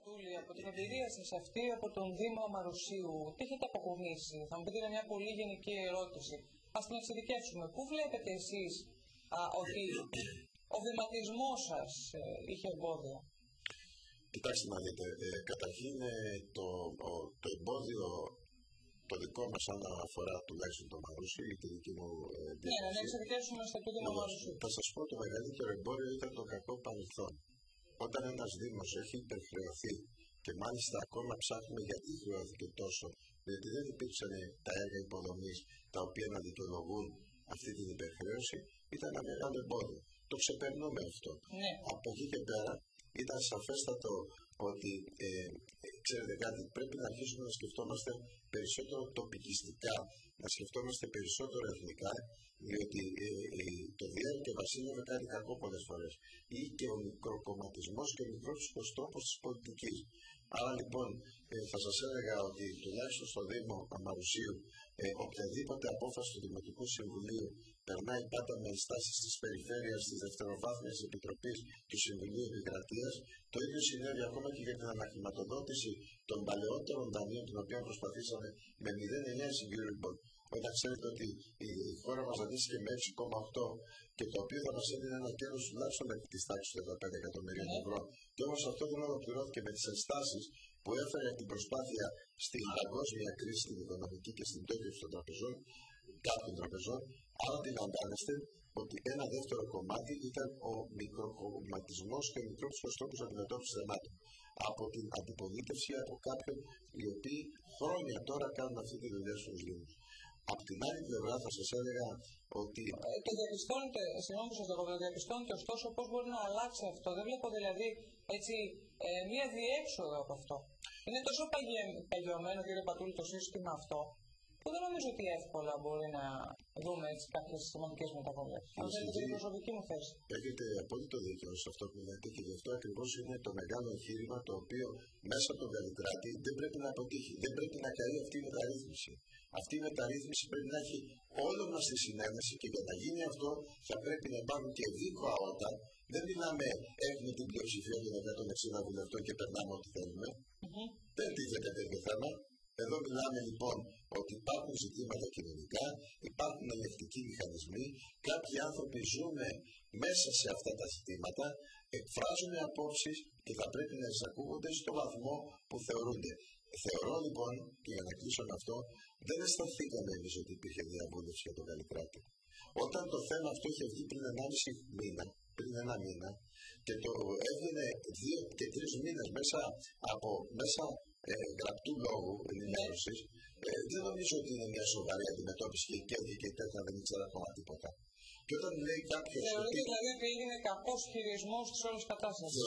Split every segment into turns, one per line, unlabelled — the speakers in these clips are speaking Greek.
Πατούλη, από την εμπειρία σας αυτή από τον Δήμο Αμαρουσίου, τι έχετε αποκομίσει? Θα μου πείτε μια πολύ γενική ερώτηση. Ας την εξειδικεύσουμε. Πού βλέπετε εσείς ότι ο βηματισμός σας είχε εμπόδια?
Κοιτάξτε να δείτε, καταρχήν το εμπόδιο το δικό μας, αν αφορά τουλάχιστον το Μαρούσι ή τη δική μου διεύθυνση.
Ναι, να εξειδικεύσουμε στο Δήμο Αμαρουσίου.
Θα σας πω, το μεγαλύτερο εμπόδιο ήταν το κακό παρελθόν. Όταν ένας Δήμος έχει υπερχρεωθεί και μάλιστα ακόμα ψάχνουμε γιατί χρεώθηκε τόσο, διότι δεν υπήρξαν τα έργα υποδομής τα οποία να δικαιολογούν αυτή την υπερχρέωση, ήταν ένα μεγάλο εμπόδιο. Το ξεπερνούμε αυτό.
Ναι.
Από εκεί και πέρα ήταν σαφέστατο ότι ξέρετε κάτι, πρέπει να αρχίσουμε να σκεφτόμαστε περισσότερο τοπικιστικά, να σκεφτόμαστε περισσότερο εθνικά, διότι το διάρκεια βασίλευε κάτι κακό πολλές φορές. Ή και ο μικροκομματισμός και ο μικρός τρόπος της πολιτικής. Άρα λοιπόν θα σας έλεγα ότι τουλάχιστον στο Δήμο Αμαρουσίου οποιαδήποτε απόφαση του Δημοτικού Συμβουλίου περνάει πάντα με ενστάσεις της Περιφέρειας, της Δευτεροβάθμιας Επιτροπής του Συμβουλίου Επικρατείας. Το ίδιο συνέβη ακόμα και για την αναχρηματοδότηση των παλαιότερων δανείων, την οποία προσπαθήσαμε με 0,9 Euribor. Όταν ξέρετε ότι η χώρα μας αντίστοιχε με 6,8 και το οποίο θα μας έδινε ένα κέρδος τουλάχιστον με τη τάξη του 15 εκατομμυρίων ευρώ. Και όμως αυτό δεν ολοκληρώθηκε με τις ενστάσεις που έφερε την προσπάθεια στην παγκόσμια κρίση, στην οικονομική και στην πτώχευση των τραπεζών, κάποιων τραπεζών. Άρα αντιλαμβάνεστε ότι ένα δεύτερο κομμάτι ήταν ο μικροκομματισμός και ο μικρός τρόπος αντιμετώπισης θεμάτων. Από την αντιπολίτευση από κάποιον οι οποίοι χρόνια τώρα κάνουν αυτή τη δουλειά στους Δήμους. Από την άλλη πλευρά θα σας έλεγα ότι.
Το διαπιστώνετε, συγγνώμη που σας το διαπιστώνετε ωστόσο πώς μπορεί να αλλάξει αυτό? Δεν βλέπω δηλαδή έτσι μία διέξοδο από αυτό. Είναι τόσο παγιωμένο, κύριε Πατούλη, το σύστημα αυτό, που δεν νομίζω ότι εύκολα μπορεί να δούμε έτσι κάποιες σημαντικές μεταβολές. Αν δεν είναι την προσωπική μου θέση.
Έχετε απόλυτο δίκιο σε αυτό που λέτε και γι' αυτό ακριβώς είναι το μεγάλο εγχείρημα το οποίο μέσα από τον Καλλικράτη δεν πρέπει να αποτύχει. Δεν πρέπει να καεί αυτή η μεταρρύθμιση. Αυτή η μεταρρύθμιση πρέπει να έχει όλο μας τη συνένεση και για να γίνει αυτό θα πρέπει να υπάρχουν και δίκαια όταν δεν μιλάμε έχουμε την πλειοψηφία των 160 βουλευτών και περνάμε ό,τι θέλουμε. Δεν τίθεται τέτοιο θέμα. Εδώ μιλάμε λοιπόν ότι υπάρχουν ζητήματα κοινωνικά, υπάρχουν ελεκτικοί μηχανισμοί, κάποιοι άνθρωποι ζουν μέσα σε αυτά τα ζητήματα, εκφράζουν απόψεις και θα πρέπει να εισακούγονται στο βαθμό που θεωρούνται. Θεωρώ λοιπόν, και για να κλείσω με αυτό, δεν αισθανθήκαμε εμείς ότι υπήρχε διαβούλευση για τον Καλλικράτη. Όταν το θέμα αυτό είχε βγει πριν 1,5 μήνα, πριν ένα μήνα, και το έβγαινε 2 και 3 μήνες μέσα γραπτού λόγου ενημέρωσης, δεν νομίζω ότι είναι μια σοβαρή αντιμετώπιση και τέτοια δεν ήξερα ακόμα τίποτα. Και όταν λέει κάποιος.
Θεωρείτε δηλαδή ότι έγινε κακός χειρισμός της όλης κατάστασης?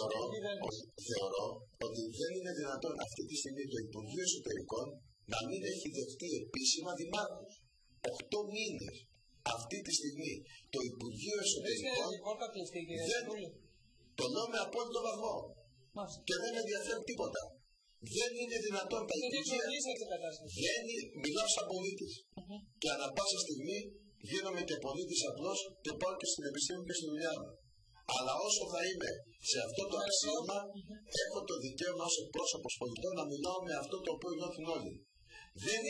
Θεωρώ ότι δεν είναι δυνατόν αυτή τη στιγμή το Υπουργείο Εσωτερικών να μην έχει δεχτεί επίσημα δημάρχους. 8 μήνες. Αυτή τη στιγμή το Υπουργείο Εσωτερικών. Το λέω με απόλυτο βαθμό. Και δεν ενδιαφέρει τίποτα. Δεν είναι δυνατόν τα Υπουργεία. Μιλάω σαν πολίτης. Και ανά πάσα στιγμή γίνομαι και πολίτης απλός και πάω και στην επιστήμη και στη δουλειά μου. Αλλά όσο θα είμαι σε αυτό το αξίωμα, έχω το δικαίωμα ως πρόσωπος πολιτών να μιλάω με αυτό το οποίο νιώθουν όλοι. Δεν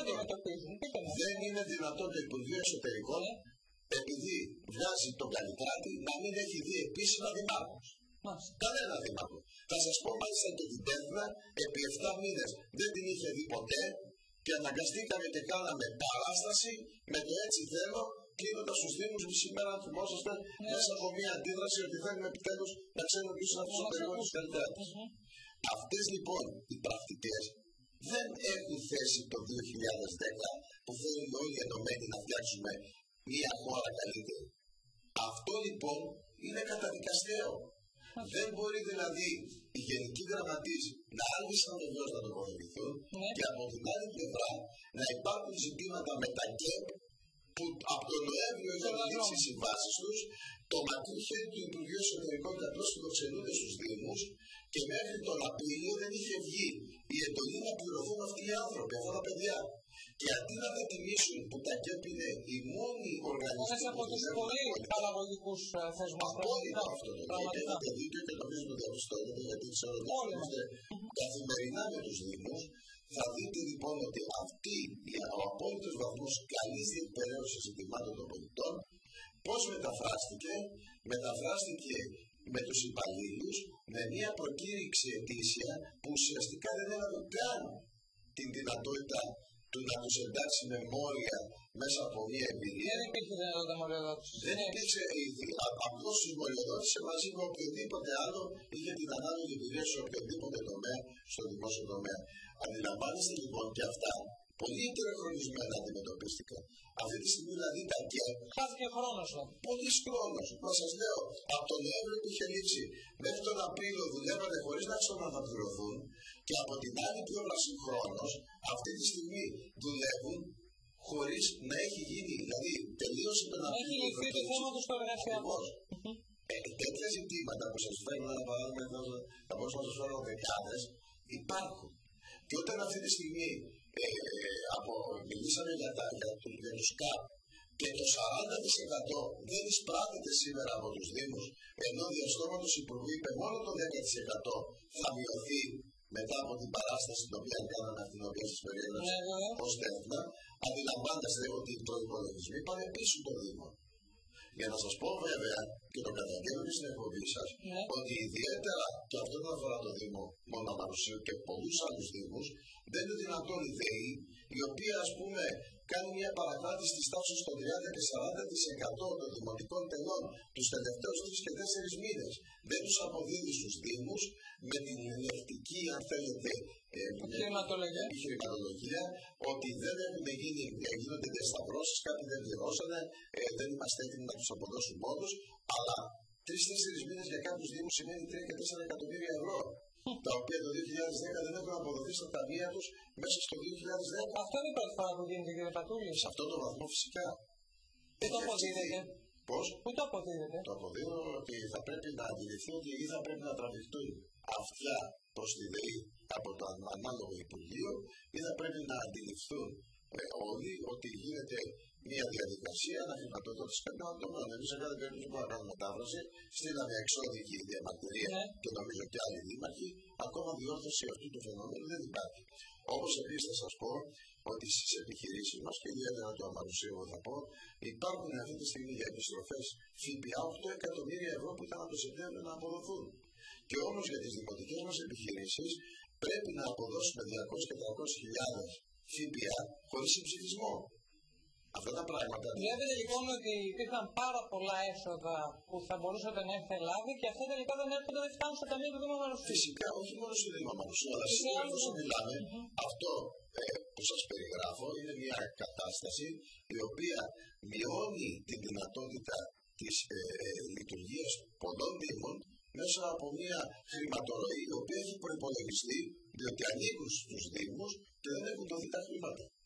είναι δυνατόν το Υπουργείο Εσωτερικών, επειδή βγάζει τον Καλλικράτη, να μην έχει δει επίσημα δημάρχους. Κανένα δήμαρχο. Θα σας πω μάλιστα και την Πέθρα, επί 7 μήνες δεν την είχε δει ποτέ και αναγκαστήκαμε και κάναμε παράσταση με το έτσι θέλω, κλείνοντας τους Δήμους μισή μέρα, αν θυμόσαστε, μέσα από μια αντίδραση ότι θέλουμε επιτέλους να ξέρουμε ποιος είναι αυτός ο περιβάλλον της Καλλικράτης. Αυτές λοιπόν οι πρακτικές δεν έχουν θέση το 2010 που θέλουν όλοι ενωμένοι να φτιάξουμε μια χώρα καλύτερη. Αυτό λοιπόν είναι καταδικαστέο. Δεν μπορεί δηλαδή οι γενικοί γραμματείς να άλυψαν βεβαίως να τοποθετηθούν και από την άλλη πλευρά να υπάρχουν ζητήματα με τα ΚΕΠ που από τον Νοέμβριο είχαν λήξει οι συμβάσεις τους, το μακρύ χέρι του Υπουργείου Εσωτερικών και απλώς φιλοξενούνται στους Δήμους και μέχρι τον Απρίλιο δεν είχε βγει η εντολή να πληρωθούν αυτοί οι άνθρωποι, αυτά τα παιδιά. Και αντί να τα τιμήσουν που τα ΚΕΠ είναι οι μόνοι οργανισμοί.
Ένας από τους πολύ παραγωγικούς θεσμούς.
Απόλυτα αυτό το λέω. Και έχετε δίκιο και νομίζω το διαπιστώνετε, γιατί ξέρω ότι είμαστε καθημερινά με τους Δήμους. Θα δείτε λοιπόν ότι αυτή ο απόλυτος βαθμός καλής διεκπαιρέωσης ζητημάτων των πολιτών, πώς μεταφράστηκε με τους υπαλλήλους με μια προκήρυξη ετήσια που ουσιαστικά δεν έλαβε καν την δυνατότητα του να τους εντάξει με μόρια μέσα από μια εμπειρία.
Δεν υπήρχε δυνατότητα μοριοδότηση.
Δεν υπήρξε απλώς τους μοριοδότησε μαζί με οποιοδήποτε άλλο είχε την ανάλογη εμπειρία σε οποιοδήποτε τομέα, στο δημόσιο τομέα. Αντιλαμβάνεστε λοιπόν και αυτά πολύ υπερχρονισμένα αντιμετωπίστηκαν. Αυτή τη στιγμή δηλαδή τα ΚΕΠ.
Χάθηκε χρόνος.
Πολύς χρόνος. Μα σας λέω, από τον Νοέμβριο που είχε λήξει μέχρι τον Απρίλιο δουλεύανε χωρίς να ξέρουν να θα πληρωθούν και από την άλλη πλευρά συγχρόνως αυτή τη στιγμή δουλεύουν χωρίς να έχει γίνει. Δηλαδή τελείωσε τον Απρίλιο.
Έχει λυθεί το θέμα του στο εργασιακό.
Τέτοια ζητήματα που σας φέρνω, θα μπορούσα να σας φέρω δεκάδες, υπάρχουν. Και όταν αυτή τη στιγμή μιλήσαμε για τους ΚΑΠ και το 40% δεν εισπράττεται σήμερα από τους Δήμους, ενώ διαστόματος Υπουργού είπε μόνο το 10% θα μειωθεί μετά από την παράσταση την οποία κάναμε, αυτή την οποία σας περιέγραψα ως τέκνα, αντιλαμβάνεστε ότι οι προϋπολογισμοί πάνε πίσω το Δήμο. Για να σας πω βέβαια και το καταγγέλνω στην εκπομπή σας, ότι ιδιαίτερα και αυτό δεν αφορά το Δήμο μόνο Μαρουσίου και πολλούς άλλους Δήμους, δεν είναι δυνατόν η ΔΕΗ, η οποία ας πούμε κάνει μια παρακράτηση της τάξης στο 30 και 40% των δημοτικών τελών τους τελευταίους 3 και 4 μήνες. Δεν τους αποδίδει στους Δήμους με την λεκτική, αν θέλετε, επιχειρηματολογία, ότι δεν γίνονται διασταυρώσεις, κάποιοι δεν πληρώσανε, δεν είμαστε έτοιμοι να τους αποδώσουν μόνος, αλλά 3-4 μήνες για κάποιους Δήμους σημαίνει 3 και 4 εκατομμύρια ευρώ. Τα οποία το 2010 δεν έχουν αποδοθεί στα ταμεία τους μέσα στο 2010.
Αυτό είναι η πρώτη φορά που γίνεται, κύριε Πατούλη.
Σε αυτόν τον βαθμό φυσικά.
Πού το αποδίδεται.
Πώς?
Πού το αποδίδεται.
Το αποδίδω ότι θα πρέπει να αντιληφθεί ότι ή θα πρέπει να τραβηχτούν αυτά προς τη ΔΕΗ από το ανάλογο Υπουργείο ή θα πρέπει να αντιληφθούν όλοι ότι γίνεται μια διαδικασία αναχρηματοδότηση κάποιων ατόμων. Εμείς σε κάθε περίπτωση που θα κάνουμε μετάφραση, στείλαμε εξώδικη διαμαρτυρία και νομίζω και άλλοι δήμαρχοι, ακόμα διόρθωση αυτού του φαινομένου δεν υπάρχει. Όπως επίσης θα σας πω ότι στις επιχειρήσεις μας και ιδιαίτερα του Αμαρουσίου θα πω, υπάρχουν αυτή τη στιγμή για επιστροφές ΦΠΑ 8 εκατομμύρια ευρώ που ήταν από το Σεπτέμβριο να αποδοθούν. Και όμως για τις δημοτικές μας επιχειρήσεις πρέπει να αποδώσουμε 200 και 300 χιλιάδες ΦΠΑ χωρίς συμψηφισμό. Αυτά τα πράγματα.
Βλέπετε λοιπόν ότι υπήρχαν πάρα πολλά έσοδα που θα μπορούσατε να έχετε λάβει και αυτά τελικά δεν έρχονται, δεν φτάνουν στο ταμείο του Δήμου Μαρουσίου.
Φυσικά, όχι μόνο στο Δήμο Μαρουσίου, αλλά σήμερα όσο μιλάμε, αυτό που σας περιγράφω είναι μια κατάσταση η οποία μειώνει την δυνατότητα της λειτουργίας πολλών Δήμων μέσα από μια χρηματορροή η οποία έχει προϋπολογιστεί διότι ανήκουν στους Δήμους και δεν έχουν δοθεί τα χρήματα.